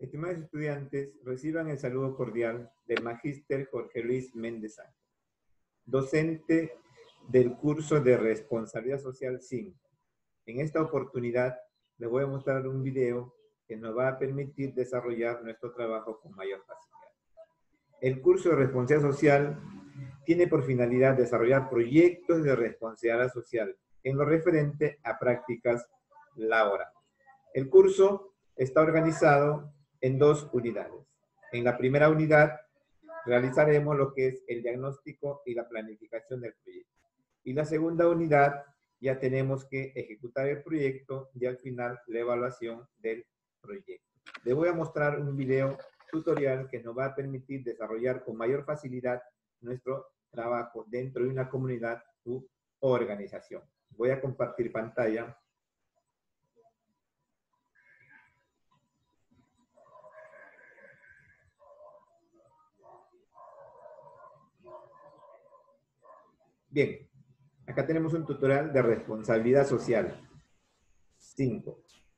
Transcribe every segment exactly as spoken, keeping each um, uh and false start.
Estimados estudiantes, reciban el saludo cordial del Magíster Jorge Luis Méndez Sánchez, docente del curso de Responsabilidad Social cinco. En esta oportunidad les voy a mostrar un video que nos va a permitir desarrollar nuestro trabajo con mayor facilidad. El curso de Responsabilidad Social tiene por finalidad desarrollar proyectos de responsabilidad social en lo referente a prácticas laborales. El curso está organizado en dos unidades. En la primera unidad realizaremos lo que es el diagnóstico y la planificación del proyecto. Y la segunda unidad ya tenemos que ejecutar el proyecto y al final la evaluación del proyecto. Les voy a mostrar un video tutorial que nos va a permitir desarrollar con mayor facilidad nuestro trabajo dentro de una comunidad u organización. Voy a compartir pantalla. Bien, acá tenemos un tutorial de responsabilidad social cinco.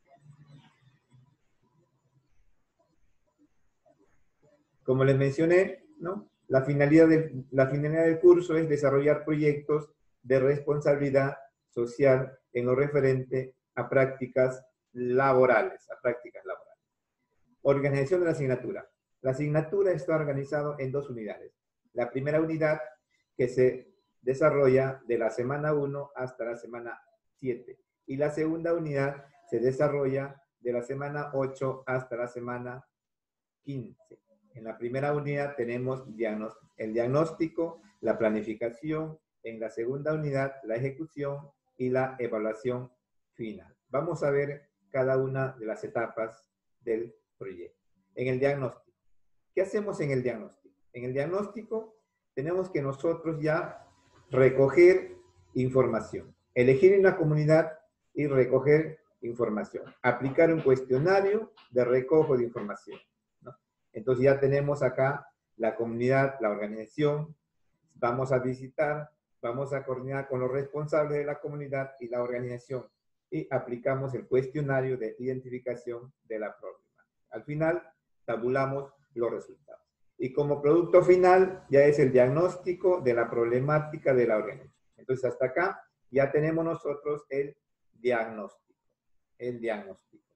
Como les mencioné, ¿no? La finalidad, de, la finalidad del curso es desarrollar proyectos de responsabilidad social en lo referente a prácticas laborales, a prácticas laborales. Organización de la asignatura. La asignatura está organizada en dos unidades. La primera unidad que se desarrolla de la semana uno hasta la semana siete. Y la segunda unidad se desarrolla de la semana ocho hasta la semana quince. En la primera unidad tenemos el diagnóstico, la planificación, en la segunda unidad la ejecución y la evaluación final. Vamos a ver cada una de las etapas del proyecto. En el diagnóstico. ¿Qué hacemos en el diagnóstico? En el diagnóstico tenemos que nosotros ya recoger información, elegir una comunidad y recoger información, aplicar un cuestionario de recojo de información, ¿no? Entonces ya tenemos acá la comunidad, la organización, vamos a visitar, vamos a coordinar con los responsables de la comunidad y la organización y aplicamos el cuestionario de identificación de la problemática. Al final, tabulamos los resultados. Y como producto final ya es el diagnóstico de la problemática de la organización. Entonces hasta acá ya tenemos nosotros el diagnóstico. El diagnóstico.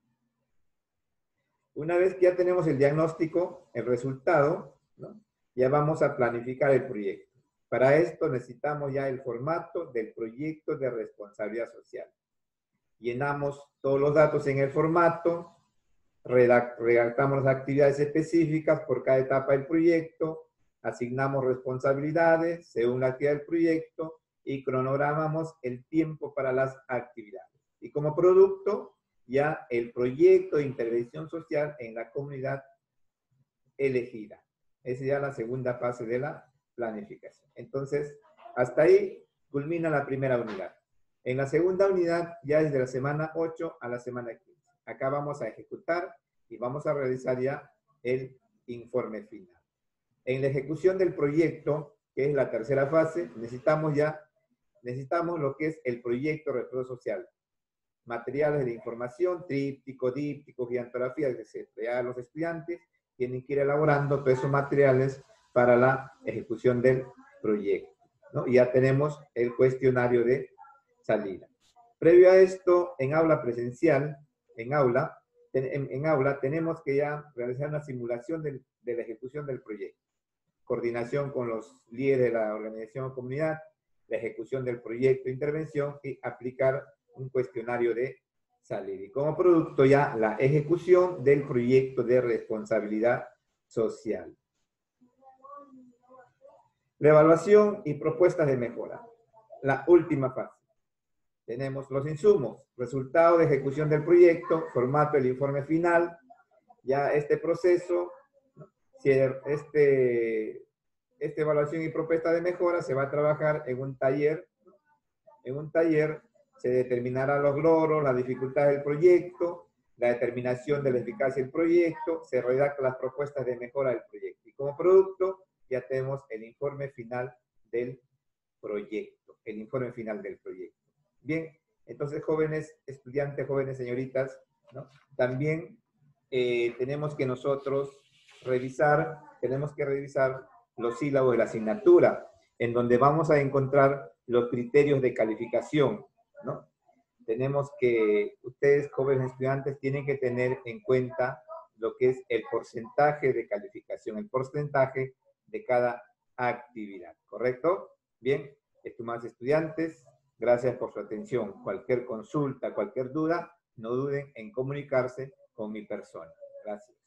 Una vez que ya tenemos el diagnóstico, el resultado, ¿no? Ya vamos a planificar el proyecto. Para esto necesitamos ya el formato del proyecto de responsabilidad social. Llenamos todos los datos en el formato, redactamos las actividades específicas por cada etapa del proyecto, asignamos responsabilidades según la actividad del proyecto y cronogramamos el tiempo para las actividades. Y como producto, ya el proyecto de intervención social en la comunidad elegida. Esa es ya la segunda fase de la planificación. Entonces, hasta ahí culmina la primera unidad. En la segunda unidad, ya es de la semana ocho a la semana quince. Acá vamos a ejecutar y vamos a realizar ya el informe final. En la ejecución del proyecto, que es la tercera fase, necesitamos ya, necesitamos lo que es el proyecto de responsabilidad social. Materiales de información, tríptico, díptico, gigantografía, etcétera. Ya los estudiantes tienen que ir elaborando todos esos materiales para la ejecución del proyecto, ¿no? Y ya tenemos el cuestionario de salida. Previo a esto, en aula presencial, en aula, en, en aula tenemos que ya realizar una simulación de, de la ejecución del proyecto. Coordinación con los líderes de la organización o comunidad, la ejecución del proyecto de intervención y aplicar un cuestionario de salida. Y como producto ya la ejecución del proyecto de responsabilidad social. La evaluación y propuestas de mejora. La última fase. Tenemos los insumos, resultado de ejecución del proyecto, formato del informe final. Ya este proceso, si este, esta evaluación y propuesta de mejora se va a trabajar en un taller. En un taller se determinarán los logros, las dificultades del proyecto, la determinación de la eficacia del proyecto, se redactan las propuestas de mejora del proyecto. Y como producto ya tenemos el informe final del proyecto, el informe final del proyecto. Bien, entonces jóvenes estudiantes, jóvenes señoritas, ¿no? También eh, tenemos que nosotros revisar, tenemos que revisar los sílabos de la asignatura, en donde vamos a encontrar los criterios de calificación, ¿no? Tenemos que, ustedes jóvenes estudiantes tienen que tener en cuenta lo que es el porcentaje de calificación, el porcentaje de cada actividad, ¿correcto? Bien, estimados estudiantes, gracias por su atención. Cualquier consulta, cualquier duda, no duden en comunicarse con mi persona. Gracias.